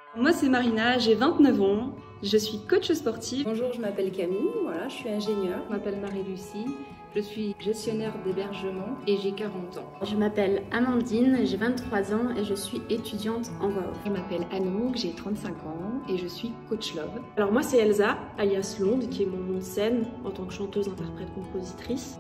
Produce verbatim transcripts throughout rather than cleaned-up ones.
Moi c'est Marina, j'ai vingt-neuf ans, je suis coach sportive. Bonjour, je m'appelle Camille, voilà, je suis ingénieure. Je m'appelle Marie-Lucie, je suis gestionnaire d'hébergement et j'ai quarante ans. Je m'appelle Amandine, j'ai vingt-trois ans et je suis étudiante en voix off. Je m'appelle Anouk, j'ai trente-cinq ans et je suis coach love. Alors moi c'est Elsa, alias Londe, qui est mon nom de scène en tant que chanteuse, interprète, compositrice.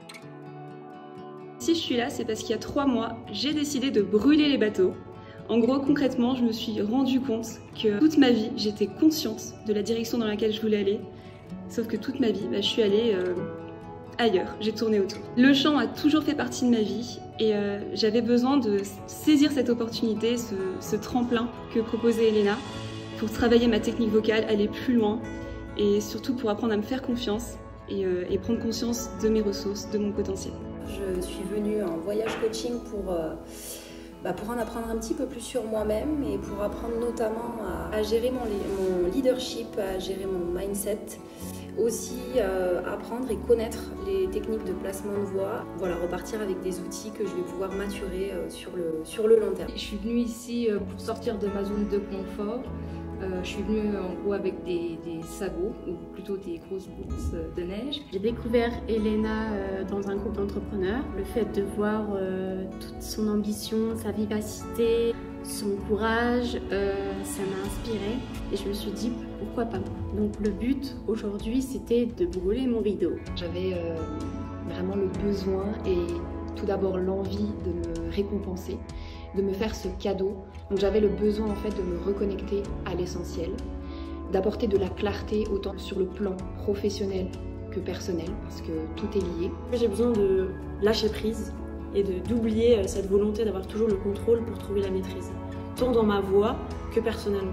Si je suis là, c'est parce qu'il y a trois mois, j'ai décidé de brûler les bateaux. En gros, concrètement, je me suis rendu compte que toute ma vie, j'étais consciente de la direction dans laquelle je voulais aller. Sauf que toute ma vie, bah, je suis allée euh, ailleurs, j'ai tourné autour. Le chant a toujours fait partie de ma vie et euh, j'avais besoin de saisir cette opportunité, ce, ce tremplin que proposait Elena pour travailler ma technique vocale, aller plus loin et surtout pour apprendre à me faire confiance et, euh, et prendre conscience de mes ressources, de mon potentiel. Je suis venue en voyage coaching pour... Euh... Bah pour en apprendre un petit peu plus sur moi-même et pour apprendre notamment à, à gérer mon, mon leadership, à gérer mon mindset, aussi euh, apprendre et connaître les techniques de placement de voix, voilà, repartir avec des outils que je vais pouvoir maturer euh, sur, le, sur le long terme. Je suis venue ici pour sortir de ma zone de confort. Euh, je suis venue en gros avec des, des sabots, ou plutôt des grosses boots de neige. J'ai découvert Elena euh, dans un groupe d'entrepreneurs. Le fait de voir euh, toute son ambition, sa vivacité, son courage, euh, ça m'a inspirée et je me suis dit pourquoi pas. Donc le but aujourd'hui c'était de brûler mon rideau. J'avais euh, vraiment le besoin et tout d'abord l'envie de me récompenser, de me faire ce cadeau. Donc j'avais le besoin en fait de me reconnecter à l'essentiel, d'apporter de la clarté autant sur le plan professionnel que personnel parce que tout est lié. J'ai besoin de lâcher prise et d'oublier cette volonté d'avoir toujours le contrôle pour trouver la maîtrise, tant dans ma voix que personnellement.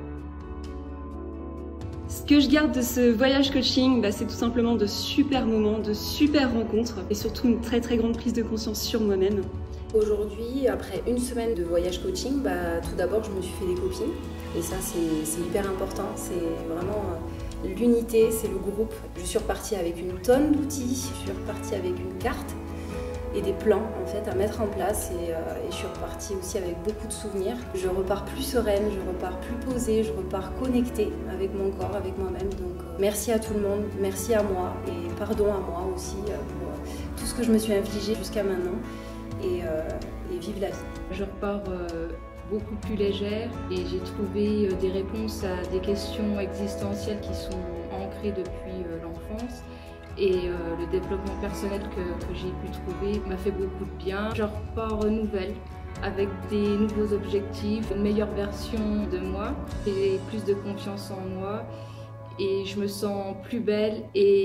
Ce que je garde de ce voyage coaching, bah, c'est tout simplement de super moments, de super rencontres et surtout une très très grande prise de conscience sur moi-même. Aujourd'hui, après une semaine de voyage coaching, bah, tout d'abord je me suis fait des copines et ça c'est hyper important, c'est vraiment euh, l'unité, c'est le groupe. Je suis repartie avec une tonne d'outils, je suis repartie avec une carte et des plans en fait à mettre en place et, euh, et je suis repartie aussi avec beaucoup de souvenirs. Je repars plus sereine, je repars plus posée, je repars connectée avec mon corps, avec moi-même. Donc euh, merci à tout le monde, merci à moi et pardon à moi aussi euh, pour euh, tout ce que je me suis infligé jusqu'à maintenant. Et, euh, et vive la vie. Je repars euh, beaucoup plus légère et j'ai trouvé euh, des réponses à des questions existentielles qui sont ancrées depuis euh, l'enfance et euh, le développement personnel que, que j'ai pu trouver m'a fait beaucoup de bien. Je repars euh, nouvelle avec des nouveaux objectifs, une meilleure version de moi, j'ai plus de confiance en moi et je me sens plus belle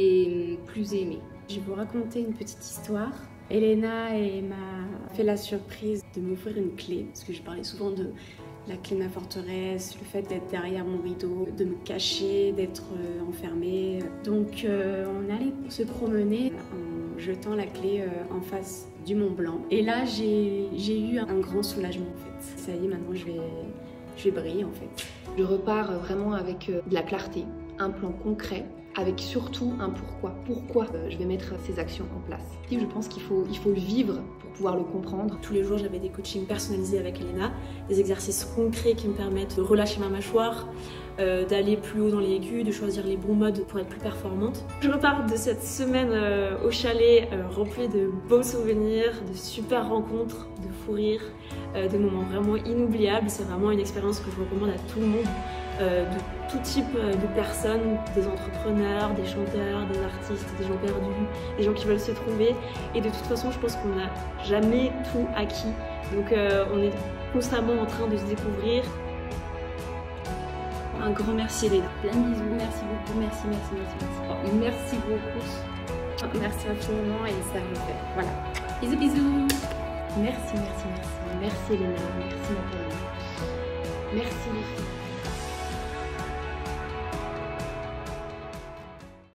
et plus aimée. Je vais vous raconter une petite histoire. Elena m'a fait la surprise de m'offrir une clé, parce que je parlais souvent de la clé de ma forteresse, le fait d'être derrière mon rideau, de me cacher, d'être enfermée. Donc euh, on allait se promener en jetant la clé euh, en face du Mont Blanc. Et là j'ai eu un grand soulagement en fait. Ça y est, maintenant je vais, je vais briller en fait. Je repars vraiment avec de la clarté, un plan concret, avec surtout un pourquoi. Pourquoi je vais mettre ces actions en place. Et je pense qu'il faut, il faut le vivre pour pouvoir le comprendre. Tous les jours, j'avais des coachings personnalisés avec Elena, des exercices concrets qui me permettent de relâcher ma mâchoire, euh, d'aller plus haut dans les aigus, de choisir les bons modes pour être plus performante. Je repars de cette semaine euh, au chalet euh, remplie de beaux souvenirs, de super rencontres, de fou rires, euh, de moments vraiment inoubliables. C'est vraiment une expérience que je recommande à tout le monde. Euh, de tout type de personnes, des entrepreneurs, des chanteurs, des artistes, des gens perdus, des gens qui veulent se trouver. Et de toute façon, je pense qu'on n'a jamais tout acquis. Donc euh, on est constamment en train de se découvrir. Un grand merci Elena. Plein de bisous, merci beaucoup, merci, merci, merci, merci. Merci beaucoup. Merci infiniment et ça me fait. Voilà. Bisous, bisous. Merci, merci, merci. Merci Elena, merci Nathalie. Merci les filles.